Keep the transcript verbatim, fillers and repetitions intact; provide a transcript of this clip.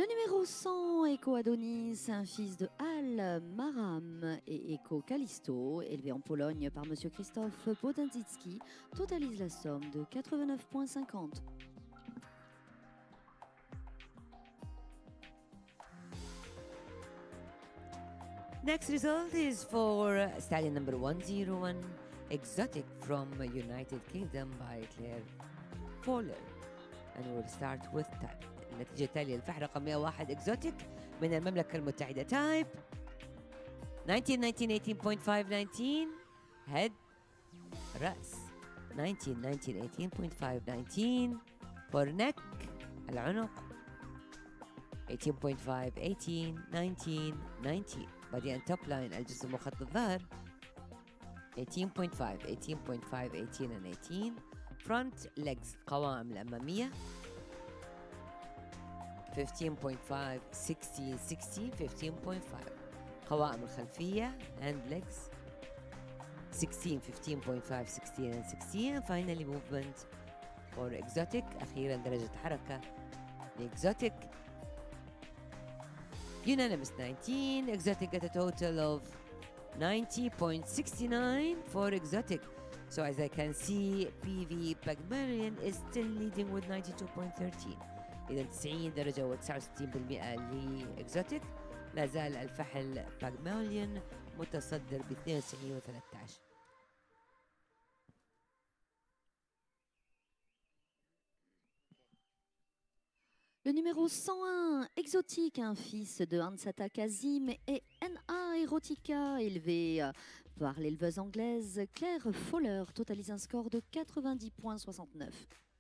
Le numéro cent, Eko Adonis, un fils de Al Maram et Eko Kalisto, élevé en Pologne par Monsieur Christophe Bodanczycki, totalise la somme de quatre-vingt-neuf virgule cinquante. Next result is for stallion number one zero one, Exotic from United Kingdom by Claire Fowler. And we'll start with type. النتيجة التالية الفحر رقم مئة وواحد Exotic من المملكة المتحدة. Type nineteen, nineteen, eighteen point five, nineteen. Head رأس nineteen, nineteen, eighteen point five, nineteen. For neck العنق eighteen point five, eighteen, nineteen, nineteen. بعدين top line الجسم مخط الظهر eighteen point five, eighteen point five, eighteen and eighteen. Front legs القوائم الأمامية fifteen point five, sixteen, sixteen, fifteen point five. قوائم الخلفية hand legs sixteen, fifteen point five, sixteen and sixteen. And finally movement for Exotic. أخيرا درجة حركة Exotic unanimous nineteen. Exotic got a total of ninety point six nine for Exotic. So as I can see, P V Pygmalion is still leading with ninety-two point one three. إذا تسعين درجة و تسعة وستين بالمئة لإكزوتيك. لا زال الفحل Pygmalion متصدر ب اثنين وتسعين وثلاثة عشر. Le numéro cent un, Exotique, un fils de Hansata Kazim et N A Erotica, élevé par l'éleveuse anglaise Claire Fowler, totalise un score de quatre-vingt-dix virgule soixante-neuf.